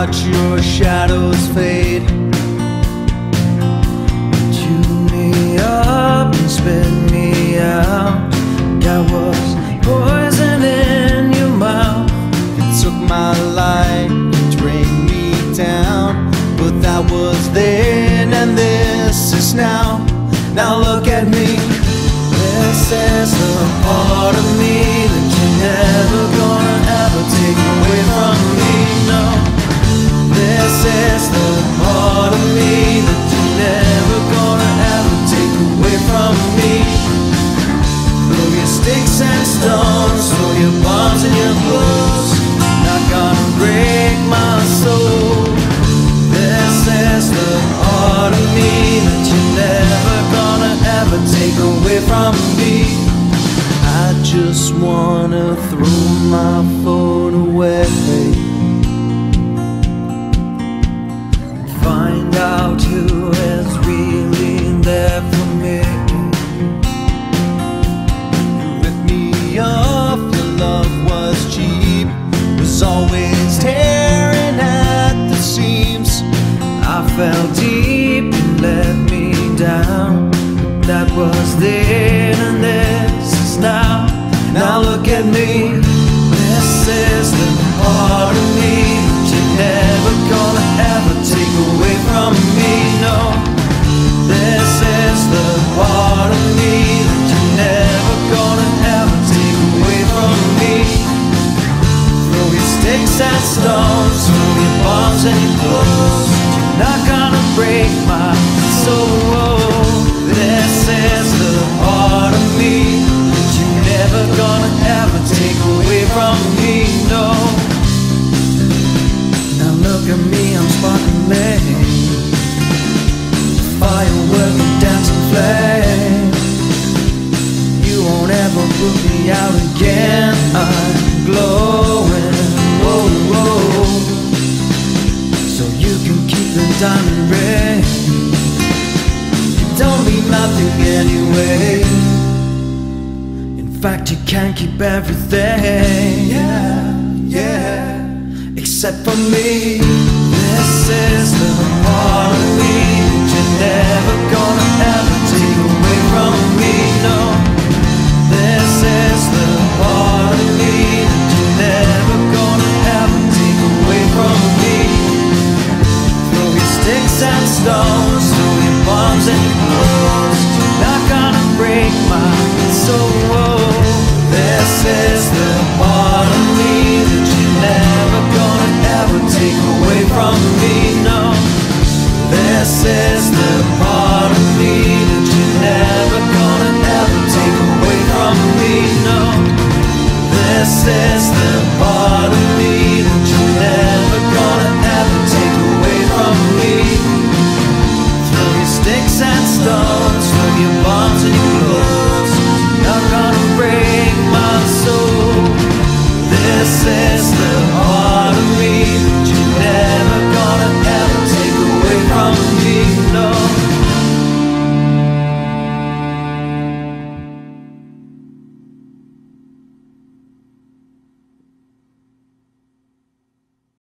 watch your shadows fade. Chew me up and spit me out. That was poison in your mouth. It took my life to bring me down, but that was then and this is now. Now look at me. This is the part of me that you're never gonna ever take away from me, no. This is the part of me that you're never gonna ever take away from me. Throw your sticks and stones, throw your bombs and your blows, not gonna break my soul. This is the part of me that you're never gonna ever take away from me. I just wanna throw my phone away, find out who is really there for me. You ripped me off, your love was cheap, was always tearing at the seams. I fell deep, you let me down. That was then and this is now. Now look at me. This is the part of me that you're never gonna ever take away from me, no. This is the part of me that you're never gonna ever take away from me. Throw your sticks and stones, throw your bombs and your blows, you're not gonna break my soul. This is the part of me that you're never gonna ever take away from me, no. Now look at me, I'm sparkling, firework and dancing flame. You won't ever put me out again, I'm glowing, whoa, whoa. So you can keep the diamond ring, don't mean nothing anyway. In fact, you can't keep everything, yeah, yeah, except for me. This is the part of me that you're never gonna ever take away from me, no. This is the part of me that you're never gonna ever take away from me. Throw your sticks and stones, throw your bombs and your blows, you're not gonna break my soul. This is the part of me that you're never gonna ever take away from me, no. This is the part of me that you're never gonna ever take away from me, no. This is the part of me that you're never gonna ever take away from me. Throw your sticks and stones, throw your bombs and your blows, not gonna break my soul. This is